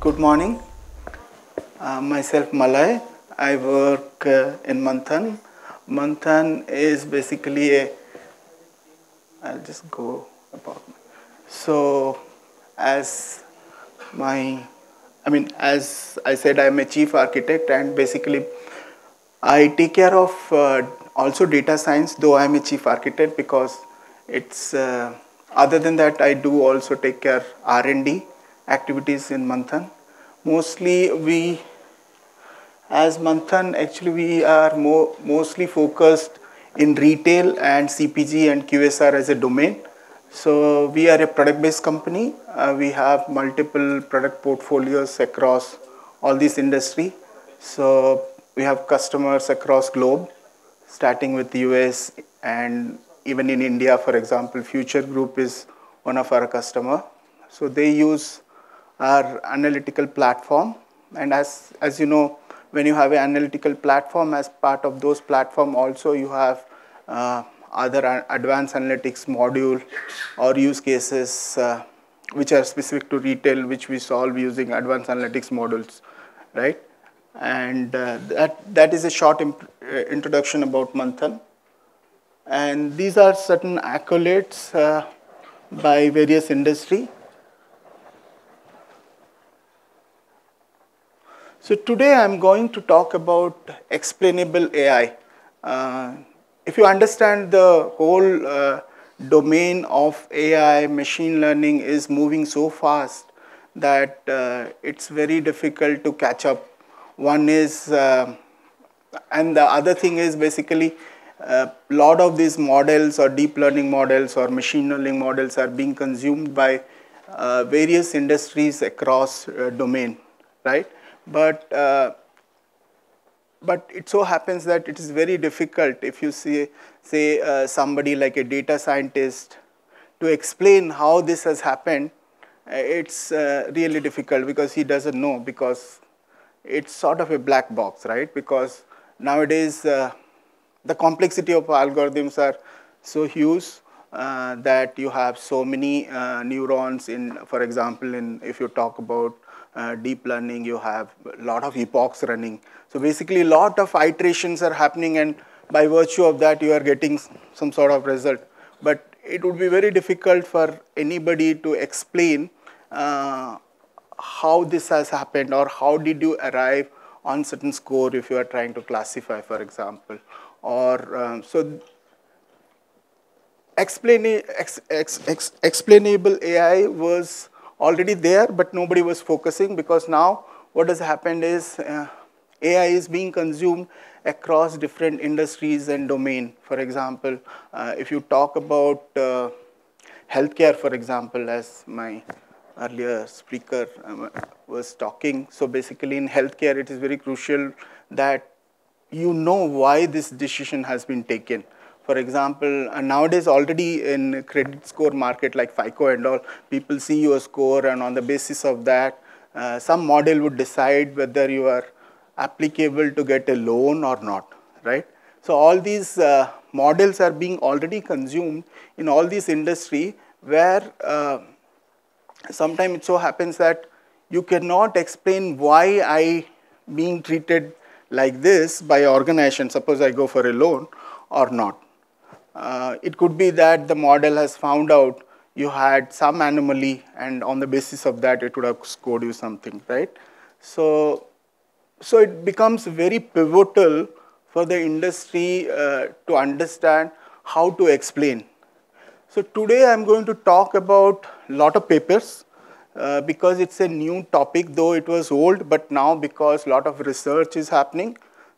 Good morning. Myself Malay. I work in Manthan. Manthan is basically a. I'll just go about. So, as my, as I said, I'm a chief architect, and basically, I take care of also data science. Though I'm a chief architect, because it's other than that, I do also take care R&D activities in Manthan. Mostly, we as Manthan, actually, we are mostly focused in retail and CPG and QSR as a domain. So we are a product-based company. We have multiple product portfolios across all these industry. So we have customers across globe, starting with the US and even in India, for example, Future Group is one of our customer. So they use our analytical platform, and as you know, when you have an analytical platform, as part of those platform also you have other advanced analytics module or use cases which are specific to retail, which we solve using advanced analytics modules, right? And that is a short introduction about Manthan. And these are certain accolades by various industry. So today I'm going to talk about explainable AI. If you understand the whole domain of AI, machine learning is moving so fast that it's very difficult to catch up. One is, and the other thing is basically a lot of these models or deep learning models or machine learning models are being consumed by various industries across domain, right? But it so happens that it is very difficult if you say somebody like a data scientist to explain how this has happened. It's really difficult because he doesn't know, because it's sort of a black box, right? Because nowadays the complexity of algorithms are so huge that you have so many neurons in, for example, if you talk about deep learning, you have a lot of epochs running. So basically, a lot of iterations are happening, and by virtue of that, you are getting some sort of result. But it would be very difficult for anybody to explain how this has happened, or how did you arrive on certain score if you are trying to classify, for example. Or so explainable AI was already there, but nobody was focusing, because now what has happened is AI is being consumed across different industries and domain. For example, if you talk about healthcare, for example, as my earlier speaker was talking, so basically in healthcare it is very crucial that you know why this decision has been taken. For example, nowadays already in credit score market like FICO and all, people see your score, and on the basis of that, some model would decide whether you are applicable to get a loan or not, right? So all these models are being already consumed in all these industry, where sometimes it so happens that you cannot explain why I being treated like this by organization. Suppose I go for a loan or not. It could be that the model has found out you had some anomaly, and on the basis of that, it would have scored you something, right? So it becomes very pivotal for the industry to understand how to explain. So today I'm going to talk about a lot of papers because it's a new topic, though it was old, but now because a lot of research is happening.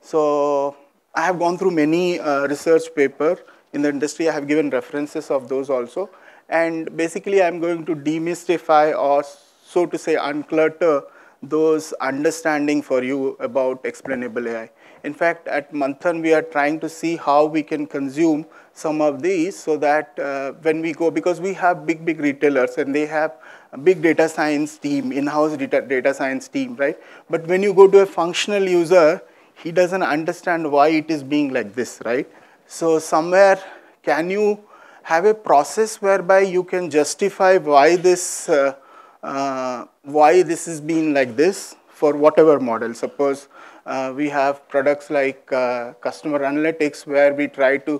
So I have gone through many research papers in the industry. I have given references of those also. And basically I'm going to demystify, or so to say unclutter, those understanding for you about explainable AI. In fact, at Manthan, we are trying to see how we can consume some of these, so that when we go, because we have big retailers and they have a big data science team, in-house data science team, right? But when you go to a functional user, he doesn't understand why it is being like this, right? So somewhere, can you have a process whereby you can justify why this why this has been like this for whatever model. Suppose we have products like customer analytics, where we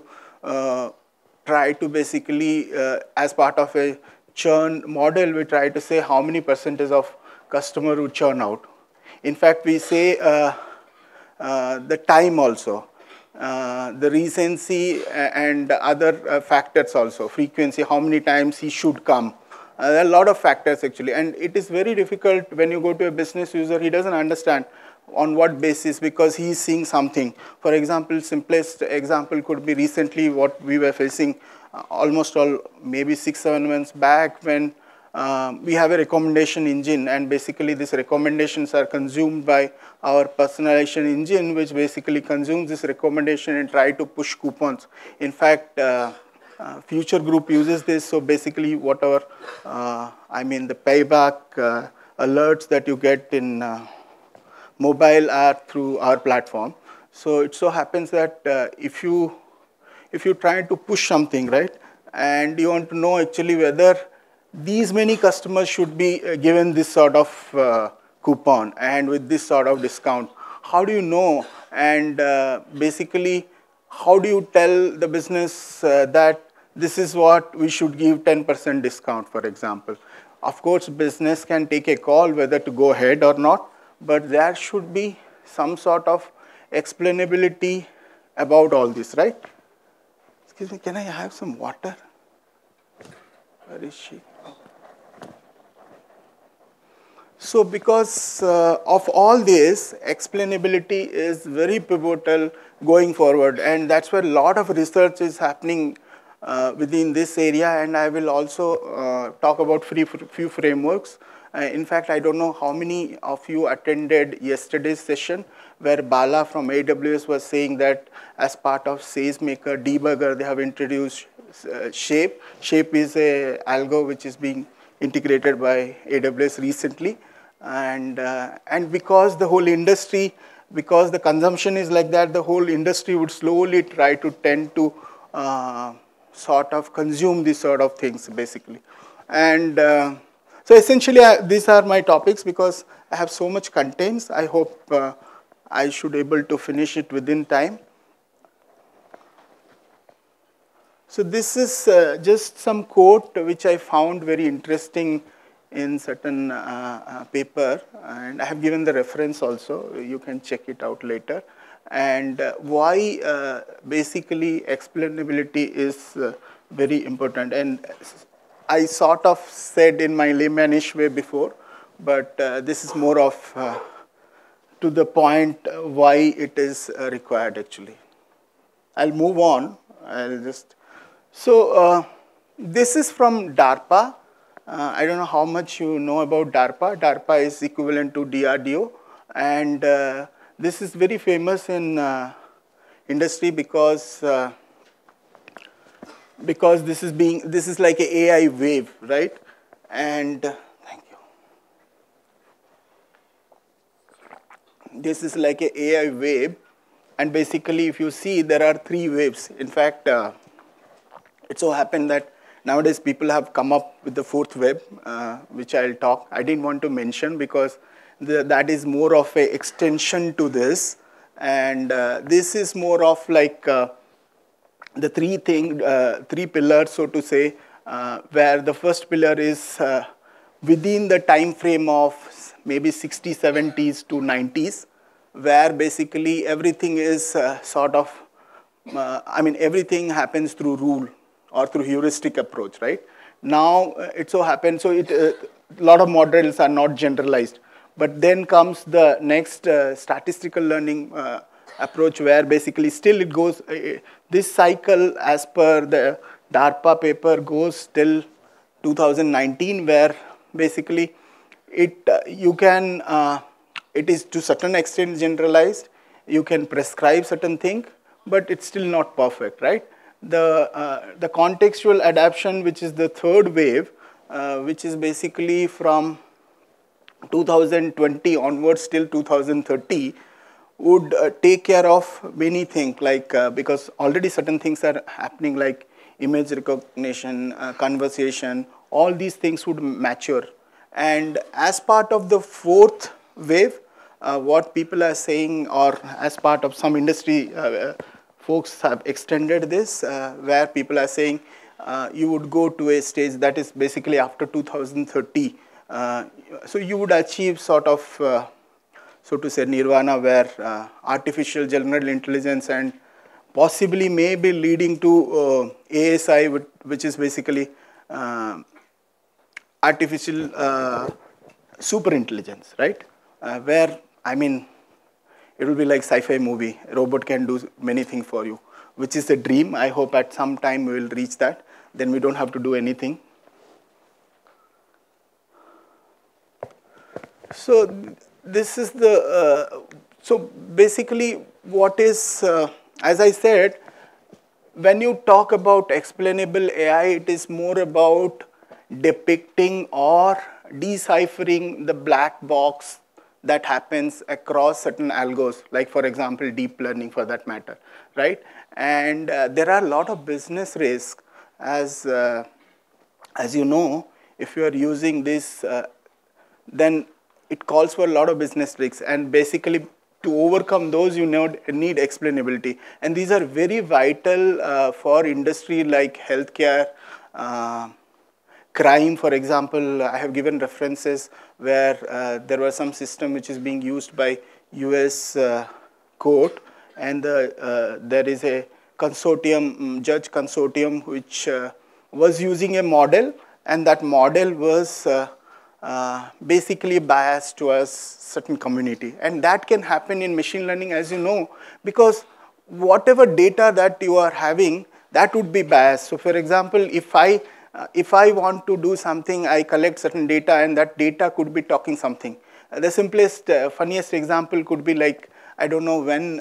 try to basically, as part of a churn model, we try to say how many percentage of customer would churn out. In fact, we say the time also, the recency and other factors also, frequency, how many times he should come. There are a lot of factors actually, and it is very difficult when you go to a business user, he doesn't understand on what basis, because he is seeing something. For example, simplest example could be recently what we were facing almost all, maybe 6-7 months back, when we have a recommendation engine, and basically these recommendations are consumed by our personalization engine, which basically consumes this recommendation and try to push coupons. In fact, Future Group uses this, so basically whatever, I mean the payback alerts that you get in mobile are through our platform. So it so happens that if you try to push something, right, and you want to know actually whether these many customers should be given this sort of coupon and with this sort of discount, how do you know? And basically, how do you tell the business that this is what we should give 10% discount, for example? Of course, business can take a call whether to go ahead or not, but there should be some sort of explainability about all this, right? Excuse me, can I have some water? Where is she? So because of all this, explainability is very pivotal going forward, and that's where a lot of research is happening within this area, and I will also talk about few frameworks. In fact, I don't know how many of you attended yesterday's session, where Bala from AWS was saying that as part of SageMaker Debugger, they have introduced Shape. Shape is a algo which is being integrated by AWS recently, and because the whole industry, because the consumption is like that, the whole industry would slowly try to tend to sort of consume these sort of things basically. And so essentially these are my topics, because I have so much contents. I hope I should able to finish it within time. So this is just some quote which I found very interesting in certain paper, and I have given the reference also. You can check it out later. And why basically explainability is very important. And I sort of said in my laymanish way before, but this is more of to the point why it is required actually. I'll move on. I'll just. So this is from DARPA. I don't know how much you know about DARPA. DARPA is equivalent to DRDO, and this is very famous in industry because this is like an AI wave, right? And thank you. This is like an AI wave, and basically, if you see, there are 3 waves. In fact, it so happened that nowadays people have come up with the 4th wave, which I'll talk. I didn't want to mention because that is more of an extension to this, and this is more of like the 3 pillars, so to say, where the first pillar is within the time frame of maybe 60s, 70s to 90s, where basically everything is sort of, I mean, everything happens through rule or through heuristic approach, right? Now, it so happens, so a lot of models are not generalized. But then comes the next statistical learning approach, where basically still it goes, this cycle as per the DARPA paper goes till 2019, where basically it is to certain extent generalized. You can prescribe certain thing, but it's still not perfect, right? The contextual adaptation, which is the 3rd wave, which is basically from 2020 onwards till 2030, would take care of many things, like because already certain things are happening, like image recognition, conversation, all these things would mature. And as part of the fourth wave, what people are saying, or as part of some industry folks have extended this, where people are saying you would go to a stage that is basically after 2030. So you would achieve sort of, so to say, nirvana, where artificial general intelligence and possibly may be leading to ASI, which is basically artificial super intelligence, right? Where, I mean, it will be like sci-fi movie. A robot can do many things for you, which is a dream. I hope at some time we will reach that. Then we don't have to do anything. So this is the, so basically what is, as I said, when you talk about explainable AI, it is more about depicting or deciphering the black box that happens across certain algos, like for example, deep learning for that matter, right? And there are a lot of business risks, as you know, if you are using this, then it calls for a lot of business risks, and basically to overcome those, you need explainability. And these are very vital for industry like healthcare, crime, for example. I have given references where there was some system which is being used by US court, and there is a consortium, judge consortium, which was using a model, and that model was basically biased towards certain community. And that can happen in machine learning, as you know, because whatever data that you are having, that would be biased. So for example, if I want to do something, I collect certain data, and that data could be talking something. The simplest, funniest example could be like, I don't know when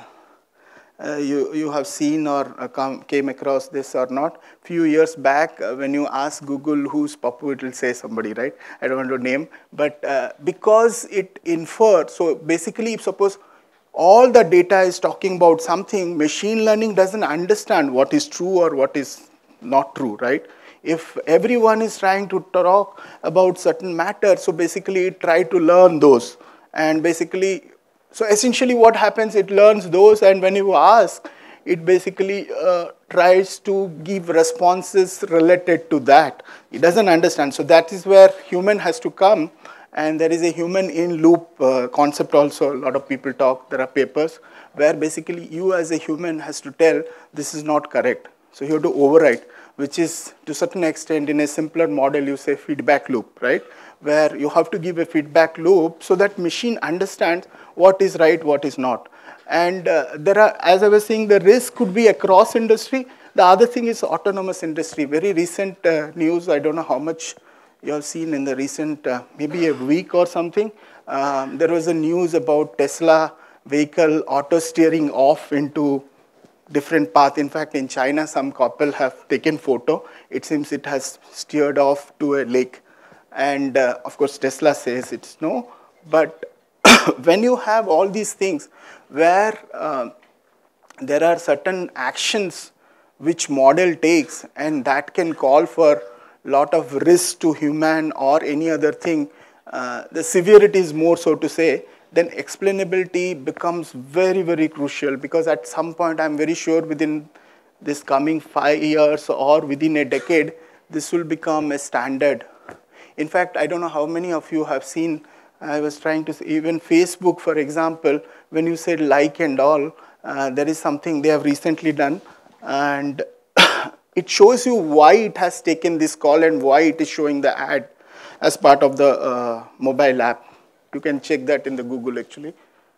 you have seen or came across this or not. Few years back, when you ask Google who's Papu, it will say somebody, right? I don't want to name, but because it inferred, so basically, suppose all the data is talking about something, machine learning doesn't understand what is true or what is not true, right? If everyone is trying to talk about certain matters, so basically it try to learn those, and basically, so essentially what happens, it learns those, and when you ask, it basically tries to give responses related to that. It doesn't understand. So that is where human has to come, and there is a human in loop concept also. A lot of people talk, there are papers where basically you as a human has to tell this is not correct. So you have to overwrite, which is to a certain extent in a simpler model, you say feedback loop, right? Where you have to give a feedback loop so that machine understands what is right, what is not. And there are, as I was saying, the risk could be across industry. The other thing is autonomous industry. Very recent news, I don't know how much you have seen in the recent, maybe a week or something. There was a news about Tesla vehicle auto steering off into different path. In fact, in China, some couple have taken photo. It seems it has steered off to a lake. And of course, Tesla says it's no. But when you have all these things where there are certain actions which model takes, and that can call for lot of risk to human or any other thing, the severity is more, so to say, then explainability becomes very, very crucial, because at some point, I'm very sure within this coming 5 years or within a decade, this will become a standard. In fact, I don't know how many of you have seen, I was trying to say, even Facebook, for example, when you said like and all, there is something they have recently done, and it shows you why it has taken this call and why it is showing the ad as part of the mobile app. You can check that in the Google actually.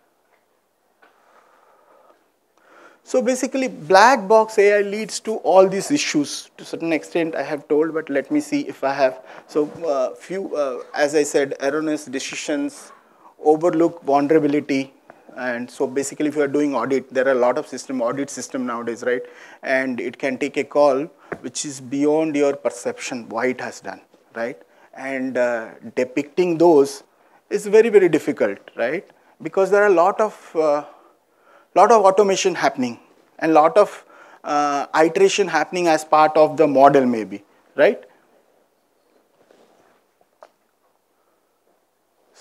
So basically, black box AI leads to all these issues to a certain extent. I have told, but let me see if I have. So as I said, erroneous decisions, overlook vulnerability. And so basically, if you are doing audit, there are a lot of audit system nowadays, right? And it can take a call which is beyond your perception, why it has done, right? And depicting those is very, very difficult, right? Because there are a lot of automation happening and lot of iteration happening as part of the model maybe, right?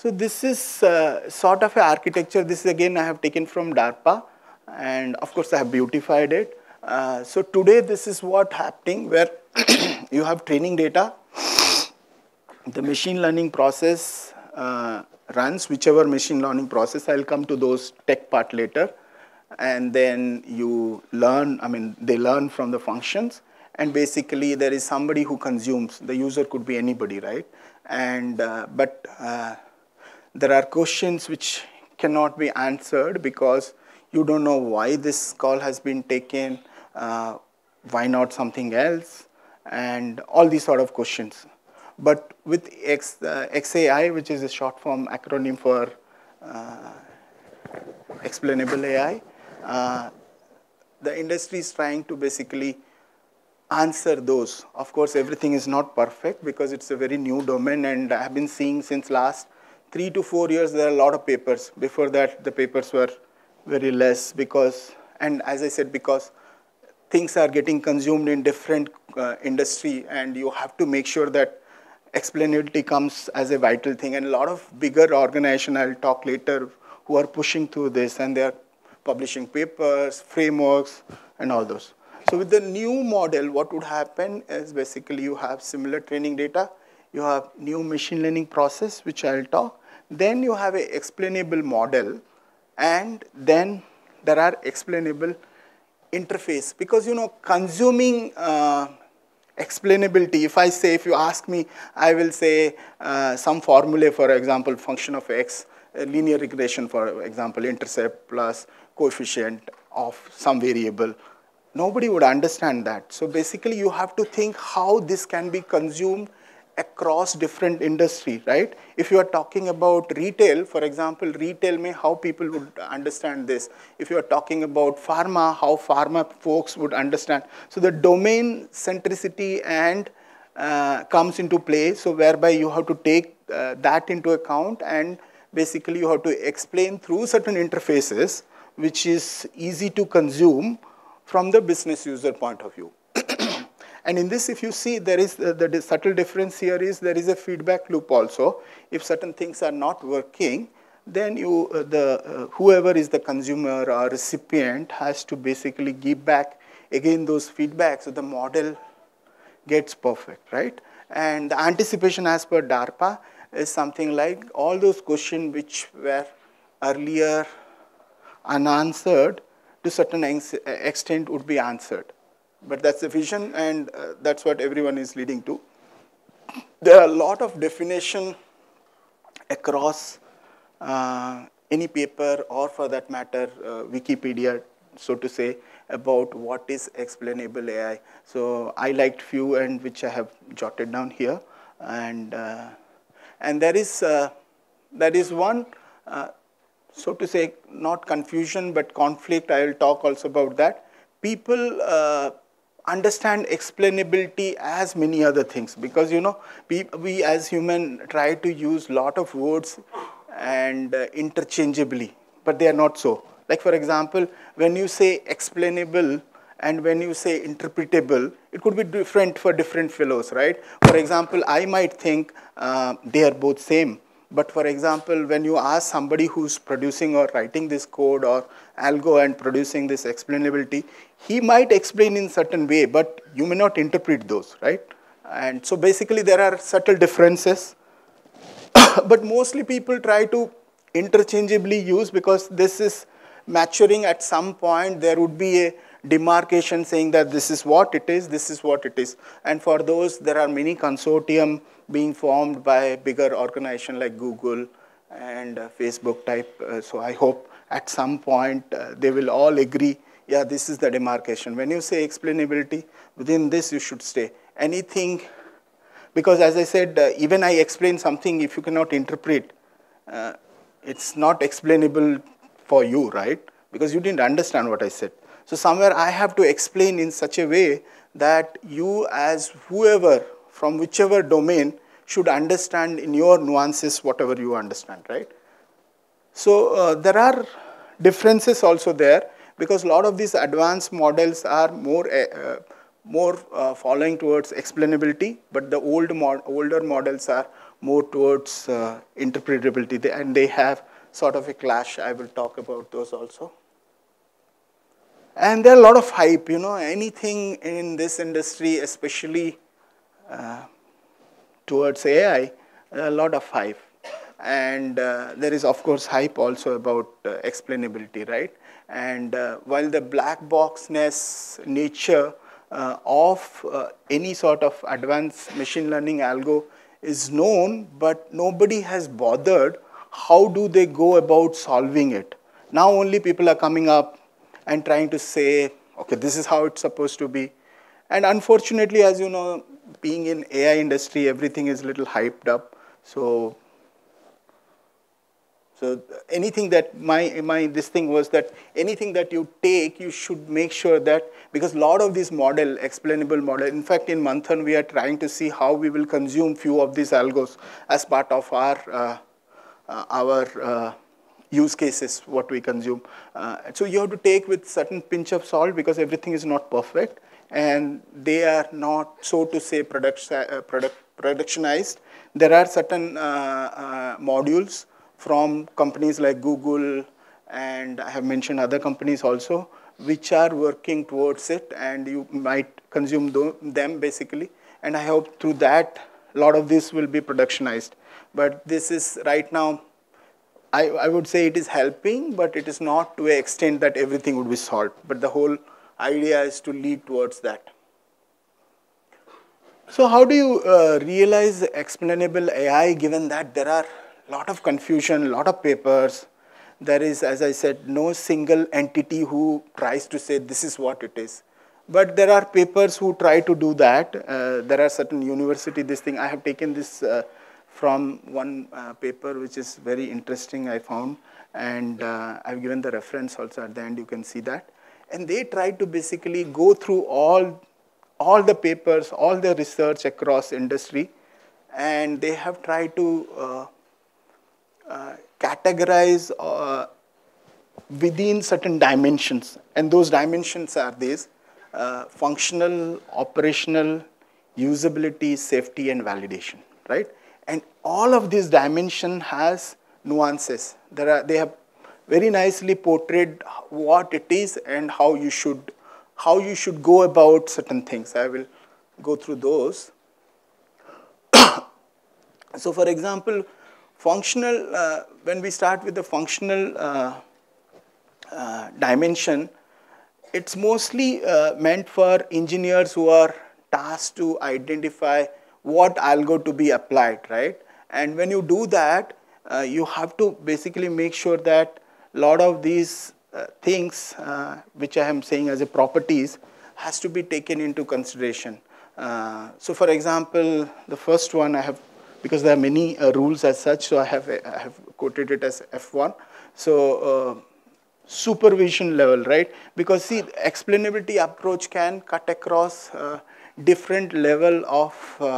So this is sort of an architecture. This again I have taken from DARPA, and of course I have beautified it. So today this is what happening, where you have training data. The machine learning process runs whichever machine learning process. I'll come to those tech part later. And then you learn, I mean, they learn from the functions. And basically, there is somebody who consumes. The user could be anybody, right? And but there are questions which cannot be answered because you don't know why this call has been taken, why not something else, and all these sort of questions. But with XAI, which is a short form acronym for Explainable AI, the industry is trying to basically answer those. Of course, everything is not perfect because it's a very new domain, and I have been seeing since last 3 to 4 years there are a lot of papers. Before that, the papers were very less because, and as I said, because things are getting consumed in different industry, and you have to make sure that explainability comes as a vital thing. And a lot of bigger organizations, I'll talk later, who are pushing through this, and they are publishing papers, frameworks, and all those. So with the new model, what would happen is basically you have similar training data, you have new machine learning process, which I'll talk, then you have an explainable model, and then there are explainable interface. Because, you know, consuming explainability, if I say, if you ask me, I will say some formula, for example, function of x, linear regression, for example, intercept plus coefficient of some variable. Nobody would understand that. So basically, you have to think how this can be consumed across different industry, right? If you are talking about retail, for example, retail may how people would understand this. If you are talking about pharma, how pharma folks would understand. So the domain centricity and comes into play. So whereby you have to take that into account, and basically you have to explain through certain interfaces, which is easy to consume from the business user point of view. And in this, if you see, there is the subtle difference here is there is a feedback loop also. If certain things are not working, then you, whoever is the consumer or recipient has to basically give back again those feedbacks, so the model gets perfect, right? And the anticipation as per DARPA is something like all those questions which were earlier unanswered to certain extent would be answered. But that's the vision, and that's what everyone is leading to. There are a lot of definition across any paper, or for that matter, Wikipedia, so to say, about what is explainable AI. So I liked few, and which I have jotted down here. And there is one, so to say, not confusion, but conflict. I will talk also about that. People understand explainability as many other things, because, you know, we as human try to use lot of words and interchangeably, but they are not so. Like, for example, when you say explainable and when you say interpretable, it could be different for different fellows, right? For example, I might think they are both same. But for example, when you ask somebody who's producing or writing this code or algo and producing this explainability, he might explain in certain way, but you may not interpret those, right? And so basically there are subtle differences, but mostly people try to interchangeably use, because this is maturing. At some point there would be a demarcation saying that this is what it is, this is what it is. And for those, there are many consortium being formed by bigger organizations like Google and Facebook type. So I hope at some point they will all agree, yeah, this is the demarcation. When you say explainability, within this you should stay. Anything, because as I said, even I explain something, if you cannot interpret, it's not explainable for you, right? Because you didn't understand what I said. So somewhere I have to explain in such a way that you, as whoever, from whichever domain, should understand in your nuances whatever you understand, right? So there are differences also there, because a lot of these advanced models are more more following towards explainability, but the older models are more towards interpretability, and they have sort of a clash. I will talk about those also. And there are a lot of hype, anything in this industry, especially towards AI, a lot of hype. And there is, of course, hype also about explainability, right? And while the black boxness nature of any sort of advanced machine learning algo is known, but nobody has bothered how do they go about solving it. Now only people are coming up and trying to say, okay, this is how it's supposed to be. And unfortunately, as you know, being in AI industry, everything is a little hyped up. So anything that this thing was that anything that you take, you should make sure that, because a lot of these explainable model, in fact, in Manthan, we are trying to see how we will consume few of these algos as part of our use cases, what we consume. So you have to take with certain pinch of salt, because everything is not perfect, and they are not, so to say, productionized. There are certain modules from companies like Google, and I have mentioned other companies also, which are working towards it, and you might consume them basically. And I hope through that, a lot of this will be productionized. But this is right now, I would say it is helping, but it is not to an extent that everything would be solved. But the whole idea is to lead towards that. So how do you realize explainable AI, given that there are a lot of confusion, a lot of papers? There is, as I said, no single entity who tries to say this is what it is. But there are papers who try to do that. There are certain university, this thing. I have taken this from one paper, which is very interesting, I found. And I've given the reference also at the end, you can see that. And they try to basically go through all the papers, all the research across industry, and they have tried to categorize within certain dimensions. And those dimensions are these: functional, operational, usability, safety, and validation, right? And all of these dimension has nuances. They have very nicely portrayed what it is and how you should go about certain things. I will go through those. So for example, functional, when we start with the functional dimension, it's mostly meant for engineers who are tasked to identify what algo to be applied, right? And when you do that, you have to basically make sure that a lot of these things, which I am saying as a properties, has to be taken into consideration. So for example, the first one I have, because there are many rules as such, so I have quoted it as F1. So supervision level, right? Because see, explainability approach can cut across different level of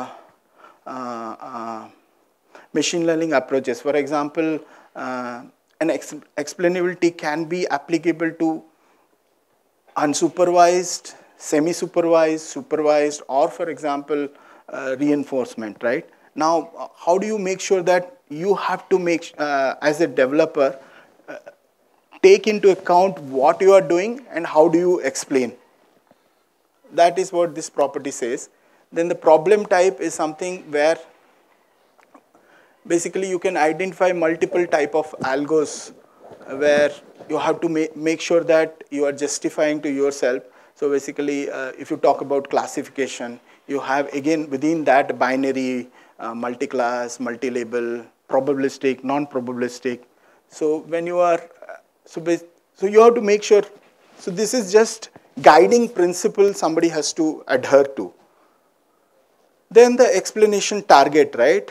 machine learning approaches. For example, an explainability can be applicable to unsupervised, semi-supervised, supervised, or for example, reinforcement, right? Now, how do you make sure that you have to make, as a developer, take into account what you are doing and how do you explain? That is what this property says. Then the problem type is something where basically you can identify multiple type of algos where you have to make sure that you are justifying to yourself. So basically, if you talk about classification, you have again within that binary, multi-class, multi-label, probabilistic, non-probabilistic. So when you are, so you have to make sure, so this is just guiding principle somebody has to adhere to. Then the explanation target, right?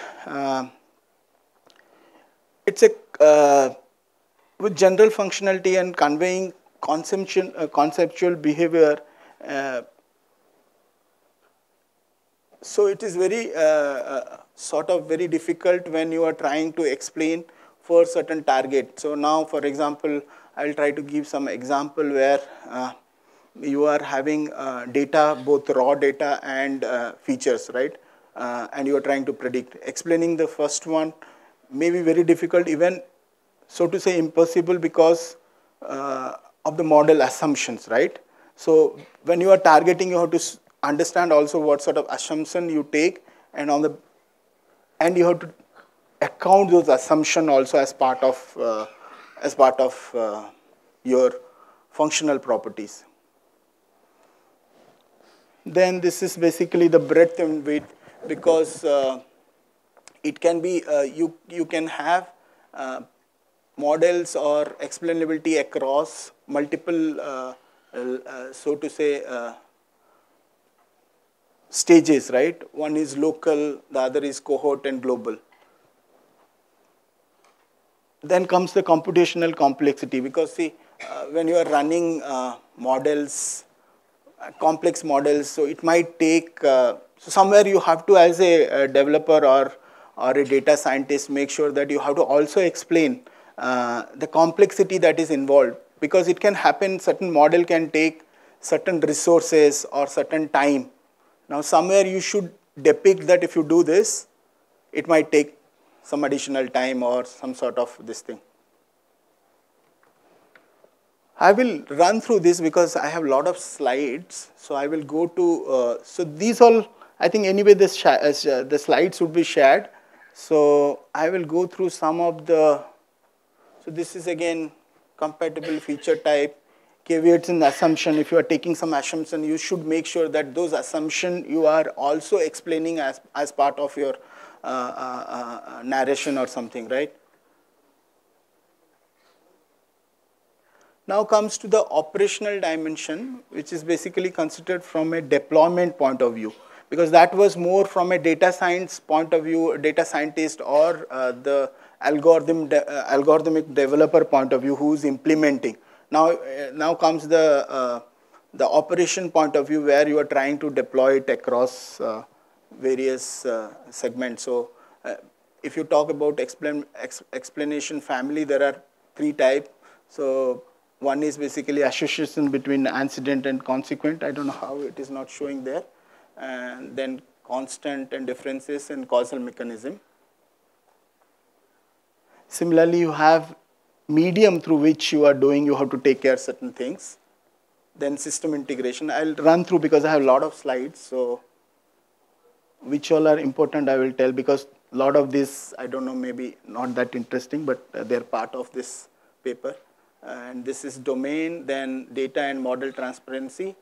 It's a, with general functionality and conveying conceptual behavior. So it is very sort of very difficult when you are trying to explain for certain target. So now, for example, I'll try to give some example where you are having data, both raw data and features, right? And you are trying to predict. Explaining the first one may be very difficult, even so to say impossible, because of the model assumptions, right? So when you are targeting, you have to understand also what sort of assumption you take, and you have to account those assumptions also as part of your functional properties. Then this is basically the breadth and width, because it can be you can have models or explainability across multiple so to say stages, right? One is local, the other is cohort and global. Then comes the computational complexity, because see, when you are running models, complex models, so it might take, so somewhere you have to, as a developer or a data scientist, make sure that you have to also explain the complexity that is involved, because it can happen, certain model can take certain resources or certain time. Now somewhere you should depict that if you do this, it might take some additional time or some sort of this thing. I will run through this because I have a lot of slides. So I will go to, so these all, I think anyway the slides would be shared. So I will go through some of the, so this is again compatible feature type, caveats and assumption. If you are taking some assumption, you should make sure that those assumptions you are also explaining as part of your narration or something, right? Now comes to the operational dimension, which is basically considered from a deployment point of view, because that was more from a data science point of view, data scientist or the algorithmic developer point of view who is implementing. Now comes the operation point of view, where you are trying to deploy it across various segments. So if you talk about explanation family, there are 3 types. So one is basically association between antecedent and consequent. I don't know how it is not showing there. And then constant and differences and causal mechanism. Similarly, you have medium through which you are doing, you have to take care of certain things. Then system integration. I'll run through because I have a lot of slides. So which all are important, I will tell, because a lot of this, I don't know, maybe not that interesting, but they're part of this paper. And this is domain, then data and model transparency.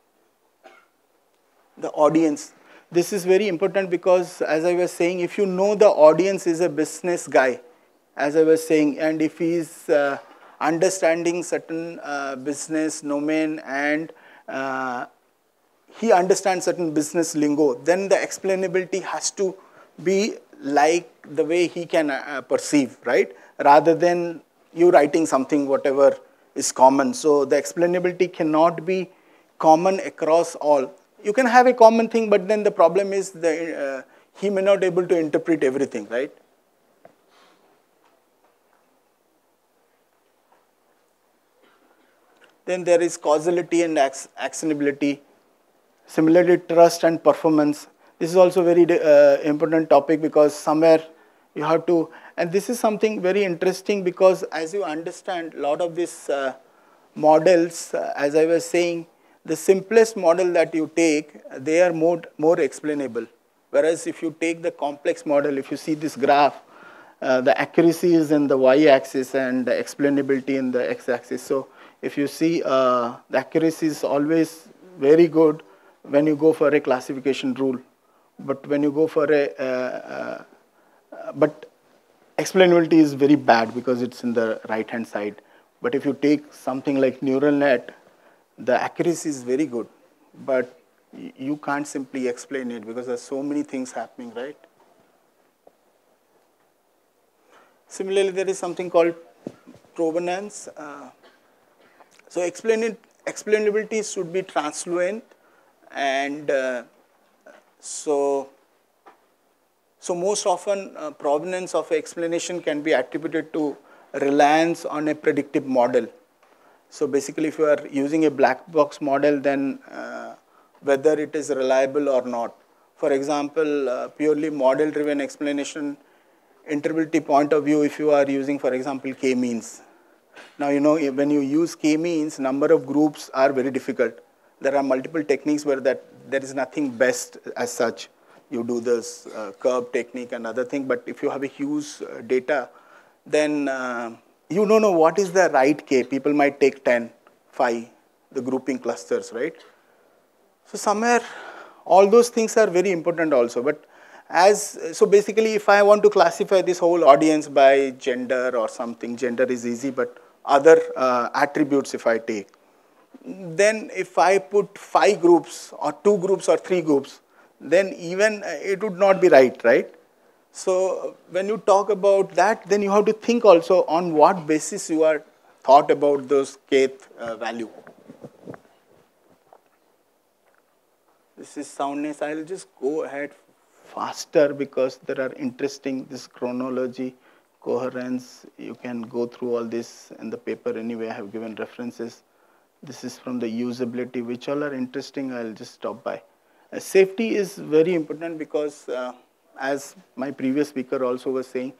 The audience. This is very important because, as I was saying, if you know the audience is a business guy, as I was saying, and if he is understanding certain business domain and he understands certain business lingo, then the explainability has to be like the way he can perceive, right? Rather than you writing something whatever is common. So the explainability cannot be common across all. You can have a common thing, but then the problem is he may not be able to interpret everything, right? Then there is causality and actionability. Similarly, trust and performance. This is also very important topic, because somewhere you have to, and this is something very interesting, because as you understand, a lot of these models, as I was saying, the simplest model that you take, they are more explainable. Whereas if you take the complex model, if you see this graph, the accuracy is in the y-axis and the explainability in the x-axis. So if you see, the accuracy is always very good when you go for a classification rule. But when you go for but explainability is very bad because it's in the right-hand side. But if you take something like neural net, the accuracy is very good, but you can't simply explain it because there's so many things happening, right? Similarly, there is something called provenance. So explainability should be transfluent, and so most often provenance of explanation can be attributed to reliance on a predictive model. So basically, if you are using a black box model, then whether it is reliable or not. For example, purely model-driven explanation, interpretability point of view, if you are using, for example, k-means. Now, you know, when you use k-means, number of groups are very difficult. There are multiple techniques where there is nothing best as such. You do this curve technique and other thing, but if you have a huge data, then you don't know what is the right k. People might take 10, 5, the grouping clusters, right? So somewhere, all those things are very important also. But so basically, if I want to classify this whole audience by gender or something, gender is easy, but other attributes if I take, then if I put 5 groups or 2 groups or 3 groups, then even it would not be right, right? So when you talk about that, then you have to think also on what basis you are thought about those kth value. This is soundness. I'll just go ahead faster because there are interesting, this chronology, coherence. You can go through all this in the paper anyway. I have given references. This is from the usability, which all are interesting. I'll just stop by. Safety is very important because as my previous speaker also was saying,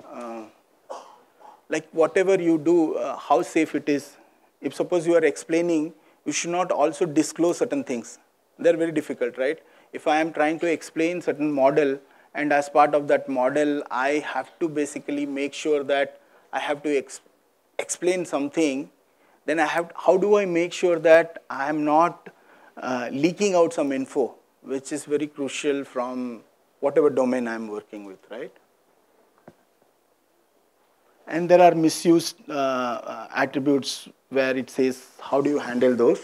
like whatever you do, how safe it is. If suppose you are explaining, you should not also disclose certain things. They're very difficult, right? If I am trying to explain certain model, and as part of that model, I have to basically make sure that I have to explain something, then how do I make sure that I am not leaking out some info, which is very crucial from whatever domain I'm working with, right? And there are misused attributes where it says, how do you handle those?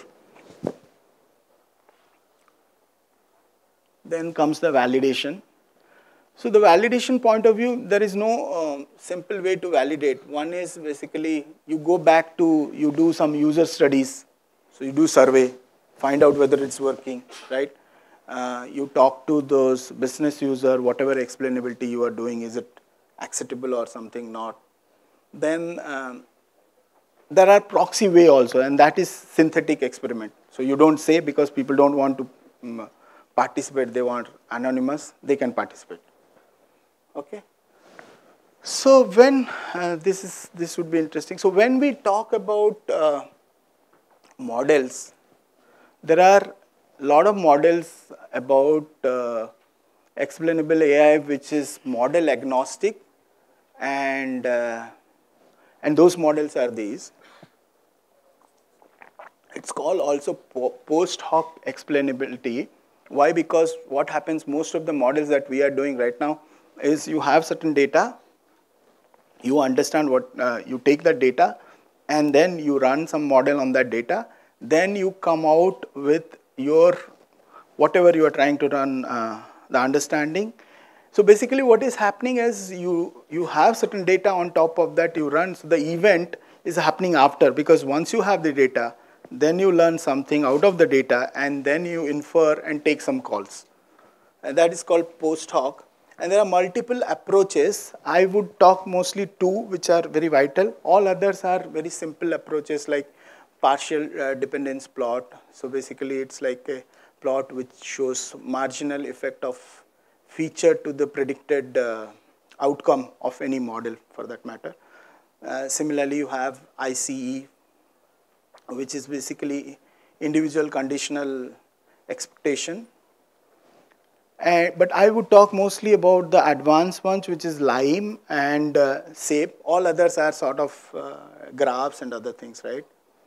Then comes the validation. So the validation point of view, there is no simple way to validate. One is basically you go back to, you do some user studies. So you do survey, find out whether it's working, right? You talk to those business user, whatever explainability you are doing, is it acceptable or something not? Then there are proxy way also, and that is synthetic experiment. So you don't say because people don't want to participate, they want anonymous, they can participate. Okay. So when this would be interesting. So when we talk about models, there are a lot of models about explainable AI, which is model agnostic, and those models are these. It's called also post hoc explainability. Why? Because what happens, most of the models that we are doing right now is you have certain data, you understand what, you take that data, and then you run some model on that data, then you come out with your, whatever you are trying to run, the understanding. So basically what is happening is you have certain data, on top of that you run, so the event is happening after, because once you have the data, then you learn something out of the data, and then you infer and take some calls. And that is called post hoc. And there are multiple approaches. I would talk mostly 2, which are very vital. All others are very simple approaches, like partial dependence plot. So basically it's like a plot which shows marginal effect of feature to the predicted outcome of any model, for that matter. Similarly, you have ICE, which is basically individual conditional expectation. But I would talk mostly about the advanced ones, which is LIME and SAPE. All others are sort of graphs and other things, right?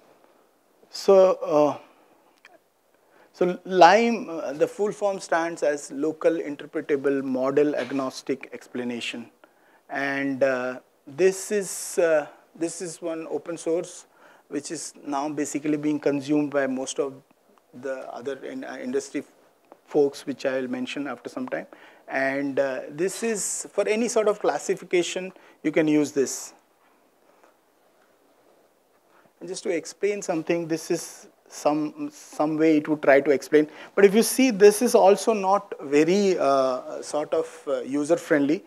So, so LIME, the full form stands as Local Interpretable Model Agnostic Explanation. And this is one open source, which is now basically being consumed by most of the other industry folks, which I will mention after some time. And this is, for any sort of classification, you can use this. And just to explain something, this is some way it would try to explain. But if you see, this is also not very sort of user-friendly.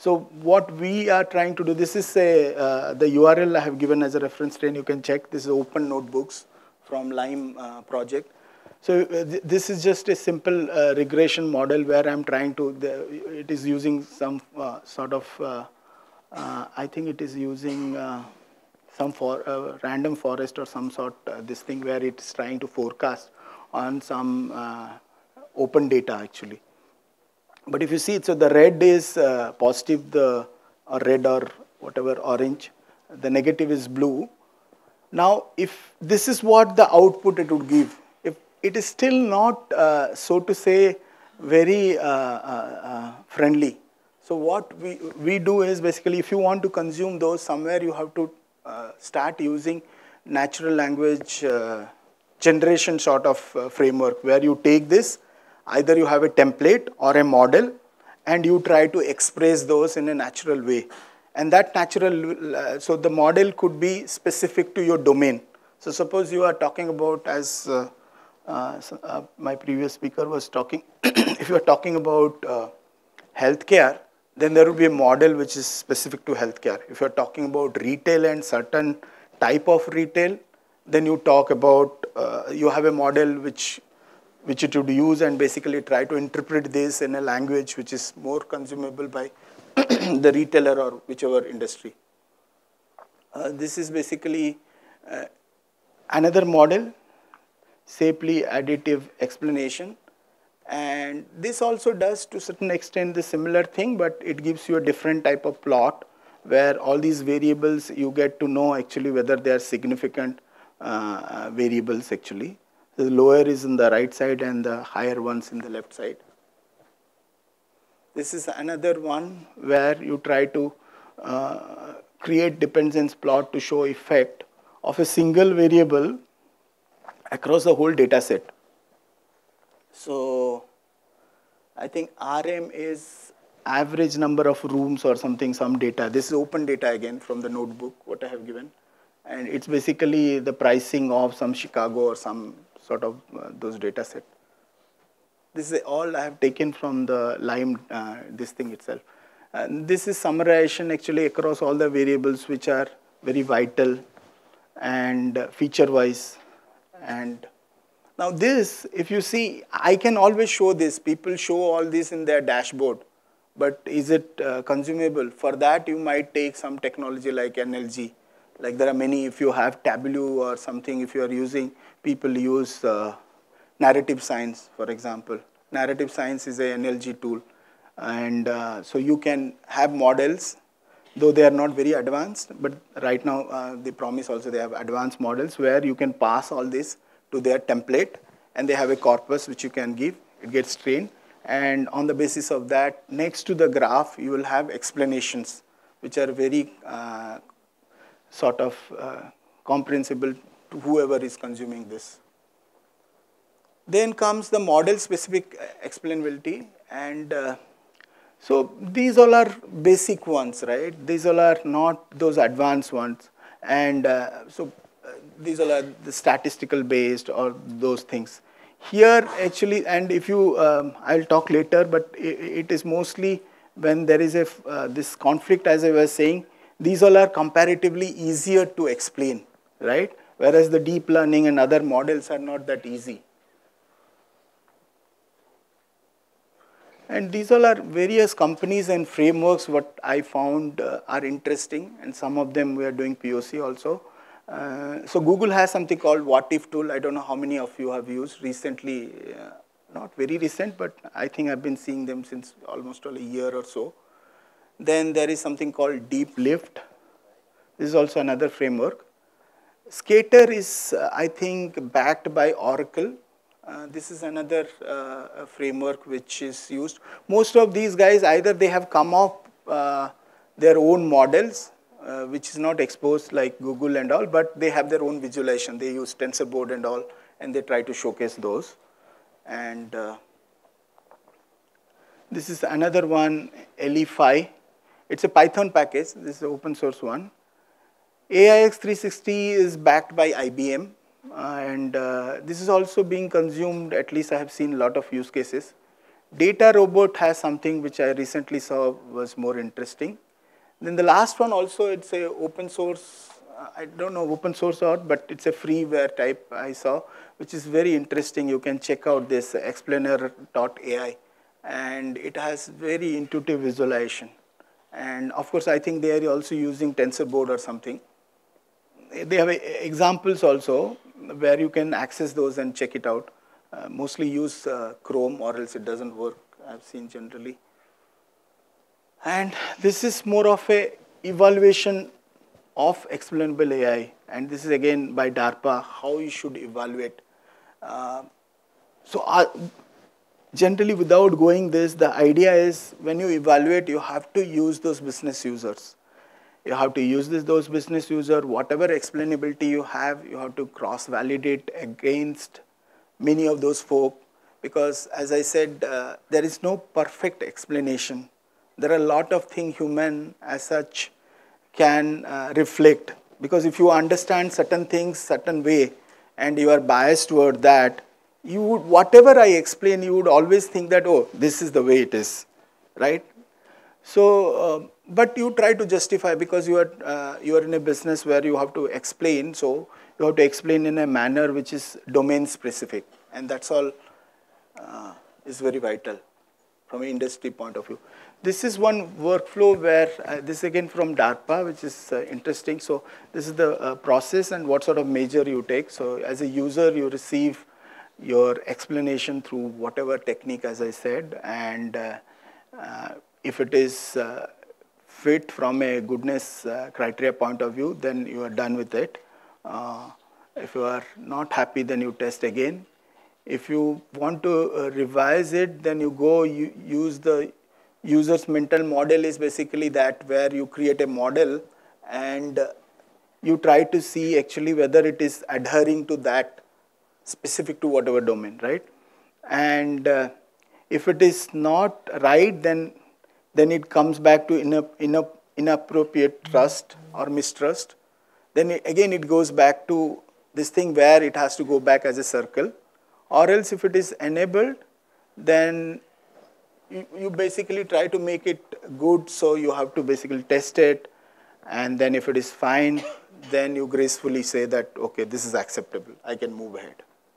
So what we are trying to do, this is the URL I have given as a reference train. You can check. This is open notebooks from Lime project. So this is just a simple regression model where I'm trying to, it is using some sort of, I think it is using some random forest or some sort, this thing where it's trying to forecast on some open data actually. But if you see, so the red is positive, or red or whatever, orange. The negative is blue. Now, if this is what the output it would give, if it is still not, so to say, very friendly. So what we do is basically, if you want to consume those, somewhere you have to start using natural language generation sort of framework, where you take this, either you have a template or a model, and you try to express those in a natural way. And that natural, so the model could be specific to your domain. So suppose you are talking about, as my previous speaker was talking, if you are talking about healthcare, then there will be a model which is specific to healthcare. If you are talking about retail and certain type of retail, then you talk about, you have a model which it would use and basically try to interpret this in a language which is more consumable by the retailer or whichever industry. This is basically another model, Shapley additive explanation. And this also does to a certain extent the similar thing, but it gives you a different type of plot where all these variables you get to know actually whether they are significant variables actually. The lower is in the right side and the higher ones in the left side. This is another one where you try to create dependence plot to show effect of a single variable across the whole data set. So I think RM is average number of rooms or something, some data. This is open data again from the notebook, what I have given. And it's basically the pricing of some Chicago or some sort of those data set. This is all I have taken from the Lime, this thing itself. This is summarization actually across all the variables which are very vital and feature-wise. And now this, if you see, I can always show this. People show all this in their dashboard. But is it consumable? For that, you might take some technology like NLG. Like there are many, if you have Tableau or something, if you are using, people use narrative science, for example. Narrative science is a NLG tool. And so you can have models, though they are not very advanced, but right now they promise also they have advanced models where you can pass all this to their template, and they have a corpus which you can give. It gets trained. And on the basis of that, next to the graph, you will have explanations, which are very sort of comprehensible to whoever is consuming this. Then comes the model-specific explainability. And so these all are basic ones, right? These all are not those advanced ones. And these all are the statistical based or those things. Here actually, and if you, I'll talk later, but it is mostly when there is this conflict, as I was saying, these all are comparatively easier to explain, right? Whereas the deep learning and other models are not that easy. And these all are various companies and frameworks what I found are interesting, and some of them we are doing POC also. So Google has something called What If tool. I don't know how many of you have used recently, not very recent, but I think I've been seeing them since almost a year or so. Then there is something called Deep Lift. This is also another framework. Skater is, I think, backed by Oracle. This is another framework which is used. Most of these guys, either they have come up their own models, which is not exposed like Google and all, but they have their own visualization. They use TensorBoard and all, and they try to showcase those. And this is another one, LE5. It's a Python package. This is an open source one. AIX360 is backed by IBM. And this is also being consumed, at least I have seen a lot of use cases. Data robot has something which I recently saw was more interesting. Then the last one also, it's a open source, I don't know open source or, but it's a freeware type I saw, which is very interesting. You can check out this explainer.ai, and it has very intuitive visualization. And of course, I think they are also using TensorBoard or something. They have examples also where you can access those and check it out. Mostly use Chrome, or else it doesn't work, I've seen generally. And this is more of a evaluation of explainable AI. And this is again by DARPA, how you should evaluate. Generally, without going this, the idea is when you evaluate, you have to use those business users. You have to use those business users. Whatever explainability you have to cross-validate against many of those folk. Because as I said, there is no perfect explanation. There are a lot of things human as such can reflect. Because if you understand certain things certain way and you are biased toward that, you would, whatever I explain, you would always think that, oh, this is the way it is, right? So, but you try to justify because you are in a business where you have to explain. So you have to explain in a manner which is domain specific, and that's all is very vital from an industry point of view. This is one workflow where this again from DARPA, which is interesting. So this is the process and what sort of measure you take. So as a user, you receive your explanation through whatever technique, as I said, and if it is fit from a goodness criteria point of view, then you are done with it. If you are not happy, then you test again. If you want to revise it, then you go use the user's mental model. Is basically that where you create a model and you try to see actually whether it is adhering to that specific to whatever domain, right? And if it is not right, then it comes back to inappropriate trust or mistrust. Then again it goes back to this thing where it has to go back as a circle. Or else if it is enabled, then you basically try to make it good. So you have to basically test it. And then if it is fine, then you gracefully say that, okay, this is acceptable, I can move ahead.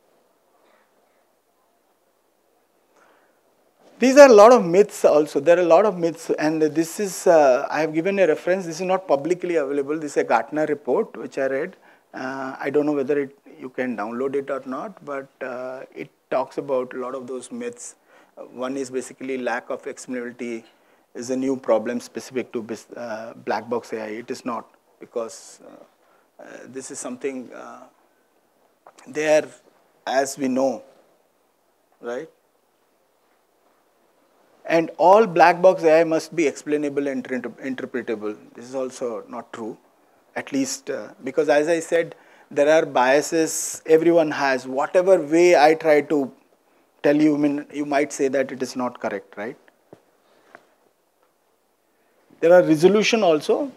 These are a lot of myths also. There are a lot of myths, and this is, I have given a reference. This is not publicly available. This is a Gartner report, which I read. I don't know whether you can download it or not, but it talks about a lot of those myths. One is basically lack of explainability is a new problem specific to black box AI. It is not, because this is something there, as we know, right? And all black box AI must be explainable and interpretable. This is also not true, at least because, as I said, there are biases everyone has. Whatever way I try to tell you, you might say that it is not correct, right? There are resolution also.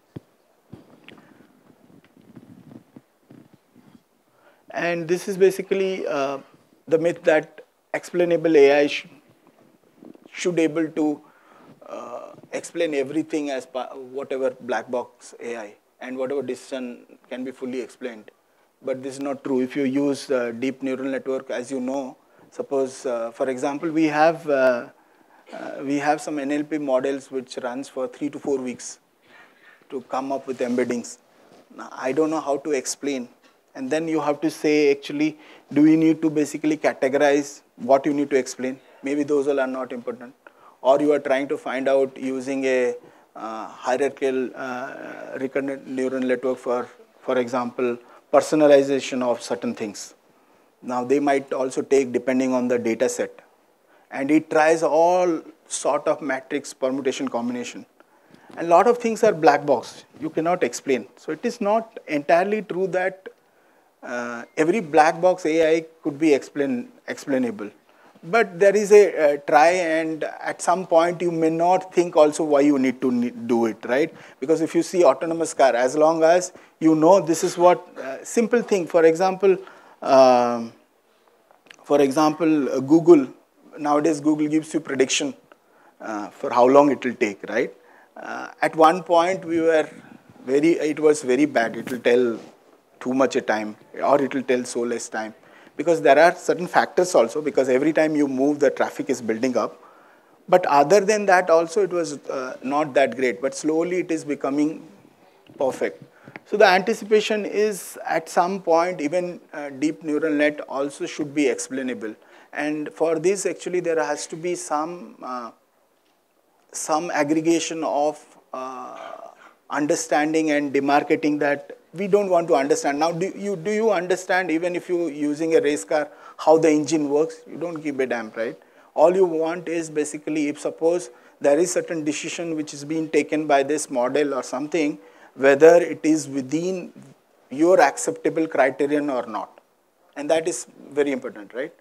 And this is basically the myth that explainable AI should able to explain everything as whatever black box AI, and whatever decision can be fully explained. But this is not true. If you use deep neural network, as you know, suppose, for example, we have some NLP models which runs for 3 to 4 weeks to come up with embeddings. Now, I don't know how to explain. And then you have to say, actually, do we need to basically categorize what you need to explain? Maybe those all are not important. Or you are trying to find out using a hierarchical recurrent neural network for example, personalization of certain things. Now, they might also take depending on the data set. And it tries all sort of matrix permutation combination. And a lot of things are black box. You cannot explain. So it is not entirely true that every black box AI could be explainable. But there is a try, and at some point you may not think also why you need to do it, right? Because if you see autonomous car, as long as you know this is what, simple thing, for example, Google nowadays Google gives you prediction for how long it will take, right? At one point it was very bad. It will tell too much a time, or it will tell so less time. Because there are certain factors also, because every time you move, the traffic is building up. But other than that also, it was not that great. But slowly it is becoming perfect. So the anticipation is at some point, even deep neural net also should be explainable. And for this, actually, there has to be some aggregation of understanding and demarcating that we don't want to understand. Now, do you understand, even if you're using a race car, how the engine works? You don't give a damn, right? All you want is basically, if suppose there is certain decision which is being taken by this model or something, whether it is within your acceptable criterion or not. And that is very important, right?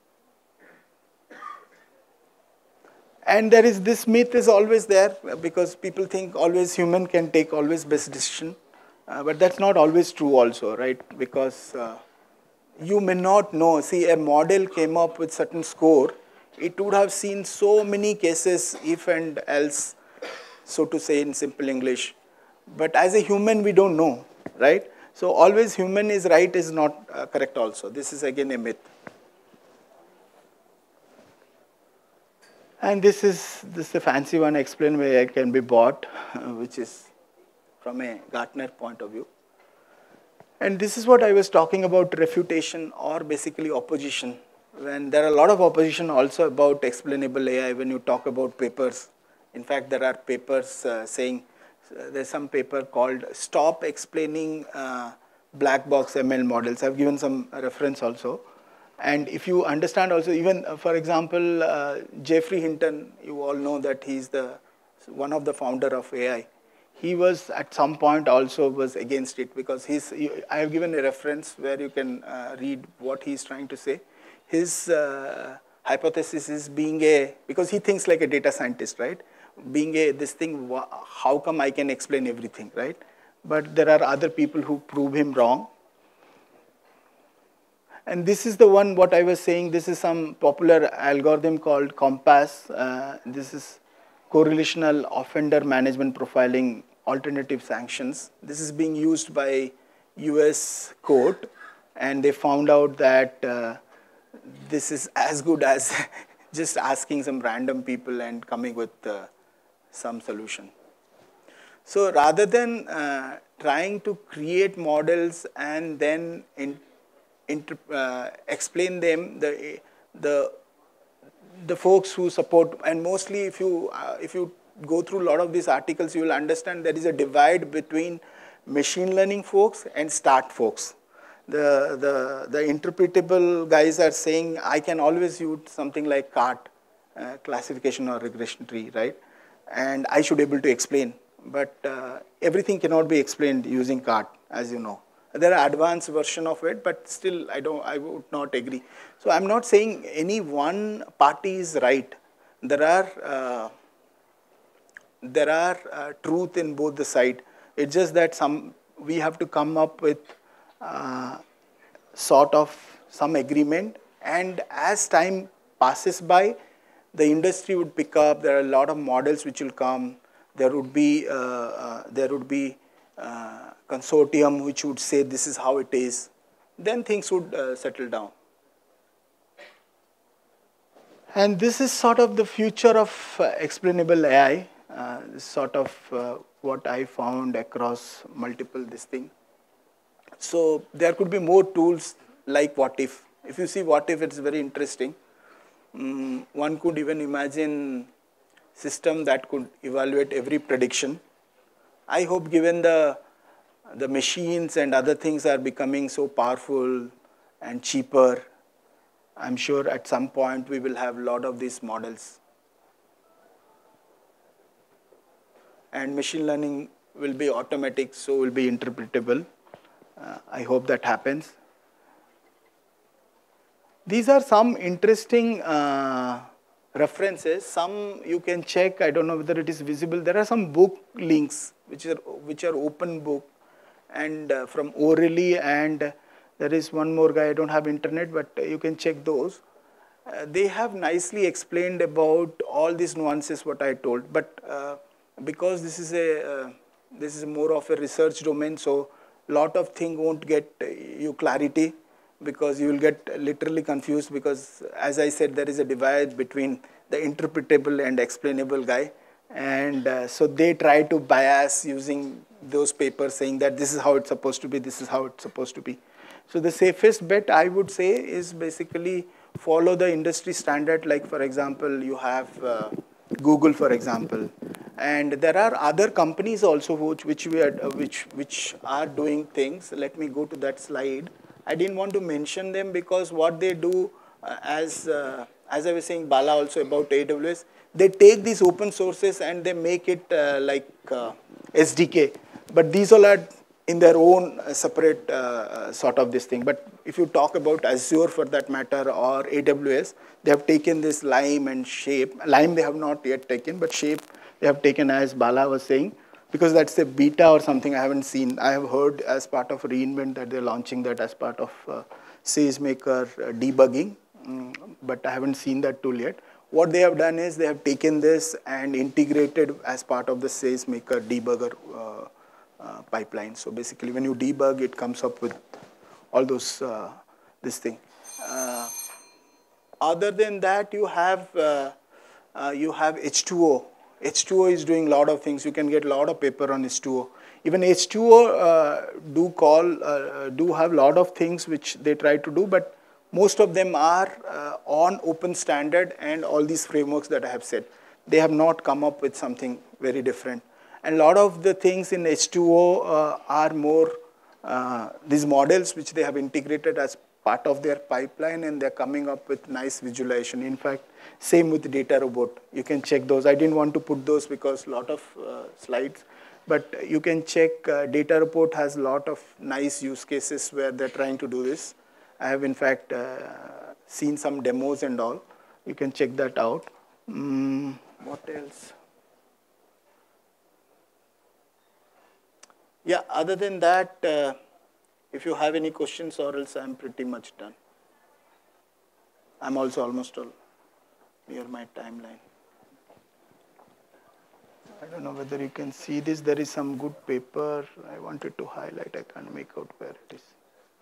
And there is this myth is always there, because people think always human can take always best decision. But that's not always true also, right? Because you may not know. See, a model came up with certain score. It would have seen so many cases, if and else, so to say in simple English. But as a human, we don't know, right? So always human is right is not correct also. This is again a myth. And this is a fancy one, Explainable AI can be bought, which is from a Gartner point of view. And this is what I was talking about, refutation or basically opposition. When there are a lot of opposition also about explainable AI when you talk about papers. In fact, there are papers saying, there's some paper called Stop Explaining Black Box ML Models. I've given some reference also. And if you understand also, even for example, Jeffrey Hinton, you all know that he's one of the founder of AI. He was at some point also was against it, because I have given a reference where you can read what he's trying to say. His hypothesis is because he thinks like a data scientist, right? This thing, how come I can explain everything, right? But there are other people who prove him wrong. And this is the one, what I was saying, this is some popular algorithm called Compass. This is correlational offender management profiling alternative sanctions. This is being used by US court, and they found out that this is as good as just asking some random people and coming with some solution. So rather than trying to create models and then explain them, the folks who support, and mostly if you go through a lot of these articles, you will understand there is a divide between machine learning folks and start folks. The interpretable guys are saying, I can always use something like CART, classification or regression tree, right? And I should be able to explain. But everything cannot be explained using CART, as you know. There are advanced version of it, but still I would not agree. So I'm not saying any one party is right. There are truth in both the side. It's just that we have to come up with sort of some agreement, and as time passes by, the industry would pick up. There are a lot of models which will come. There would be consortium which would say this is how it is. Then things would settle down. And this is sort of the future of explainable AI. Sort of what I found across multiple this thing. So there could be more tools like what if. If you see what if, it's very interesting. One could even imagine system that could evaluate every prediction. I hope, given the machines and other things are becoming so powerful and cheaper, I'm sure at some point we will have a lot of these models. And machine learning will be automatic, so will be interpretable. I hope that happens. These are some interesting references. Some you can check. I don't know whether it is visible. There are some book links which are open book, and from O'Reilly, and there is one more guy. I don't have internet, but you can check those. They have nicely explained about all these nuances what I told, but because this is more of a research domain, so lot of thing won't get you clarity, because you will get literally confused, because as I said, there is a divide between the interpretable and explainable guy, and so they try to bias using those papers saying that this is how it's supposed to be, this is how it's supposed to be. So the safest bet I would say is basically follow the industry standard. Like for example, you have Google, for example, and there are other companies also which are doing things. Let me go to that slide. I didn't want to mention them because what they do, as I was saying, Bala also about AWS, they take these open sources and they make it SDK. But these all are in their own separate sort of this thing. But if you talk about Azure for that matter or AWS, they have taken this Lime and Shape. Lime they have not yet taken, but Shape they have taken, as Bala was saying, because that's a beta or something I haven't seen. I have heard as part of reInvent that they're launching that as part of SageMaker debugging, but I haven't seen that tool yet. What they have done is they have taken this and integrated as part of the SageMaker debugger pipeline. So basically, when you debug, it comes up with all those this thing. Other than that, you have H2O. H2O is doing a lot of things. You can get a lot of paper on H2O. Even H2O do have a lot of things which they try to do, but most of them are on open standard and all these frameworks that I have said. They have not come up with something very different. And a lot of the things in H2O are more these models which they have integrated as part of their pipeline, and they're coming up with nice visualization. In fact, same with Data Robot. You can check those. I didn't want to put those because a lot of slides, but you can check. Data Report has a lot of nice use cases where they're trying to do this. I have in fact seen some demos and all. You can check that out. What else? Yeah, other than that, if you have any questions, or else I'm pretty much done. I'm also almost all near my timeline. I don't know whether you can see this. There is some good paper I wanted to highlight. I can't make out where it is.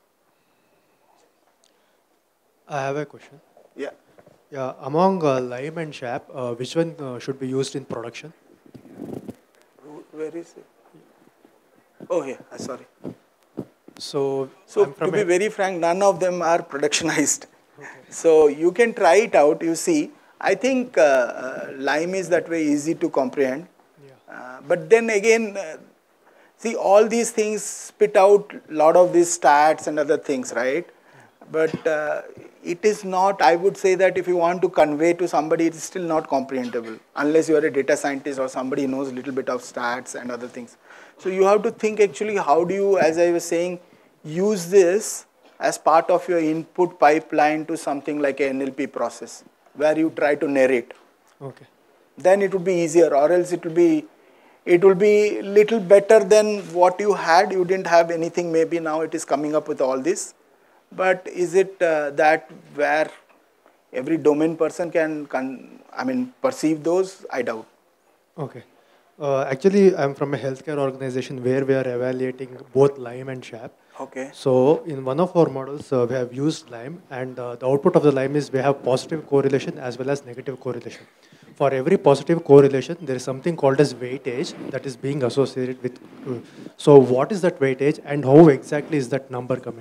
I have a question. Yeah. Yeah, among Lime and Shap, which one should be used in production? Where is it? Oh, yeah, sorry. So to be very frank, none of them are productionized. Okay. So you can try it out, you see. I think Lime is that way easy to comprehend. Yeah. But then again, see, all these things spit out a lot of these stats and other things, right? But it is not, I would say that if you want to convey to somebody, it is still not comprehensible, unless you are a data scientist or somebody who knows a little bit of stats and other things. So you have to think actually, how do you, as I was saying, use this as part of your input pipeline to something like an NLP process, where you try to narrate. Okay. Then it would be easier, or else it will be little better than what you had. You didn't have anything, maybe now it is coming up with all this. But is it that where every domain person can perceive those? I doubt. Okay. Actually, I'm from a healthcare organization where we are evaluating both Lime and Shap. Okay. So in one of our models, we have used Lime, and the output of the Lime is we have positive correlation as well as negative correlation. For every positive correlation, there is something called as weightage that is being associated with. So what is that weightage, and how exactly is that number coming?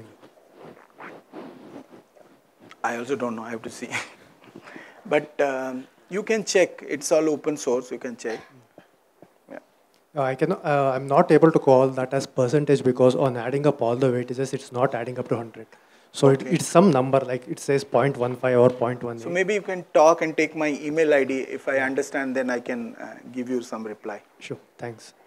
I also don't know. I have to see. But you can check. It's all open source. You can check. Yeah. I'm not able to call that as percentage because on adding up all the weightages, it's not adding up to 100. So okay. It's some number, like it says 0.15 or 0.18. So maybe you can talk and take my email ID. If I understand, then I can give you some reply. Sure. Thanks.